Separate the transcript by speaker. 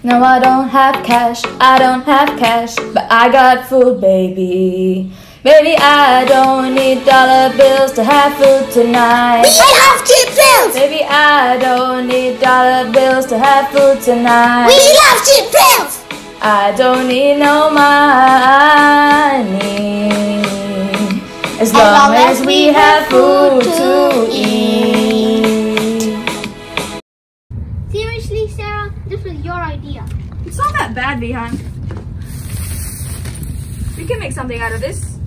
Speaker 1: No, I don't have cash, but I got food, baby. Baby, I don't need dollar bills to have food tonight.
Speaker 2: We love cheap pills!
Speaker 1: Baby, I don't need dollar bills to have food tonight.
Speaker 2: We love cheap pills!
Speaker 1: I don't need no money as long as we have food to eat.
Speaker 2: Seriously, Sarah? This was your idea.
Speaker 3: It's not that bad, Vihan. We can make something out of this.